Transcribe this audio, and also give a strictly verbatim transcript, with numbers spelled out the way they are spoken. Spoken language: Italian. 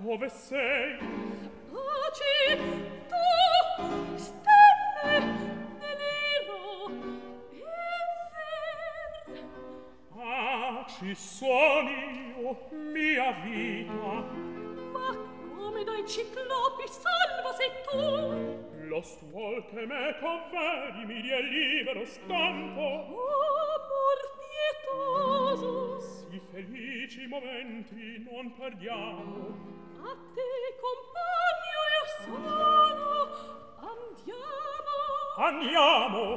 dove sei? Taci, tu, stelle, deliro, e ver. Ah, ci sono io, mia vita. Ma come dai ciclopi salvo sei tu? Lo stuol che me conveni mi dia libero scampo. Oh, amor pietoso, Si felici momenti non perdiamo. a te compagno io sono, andiamo. Andiamo.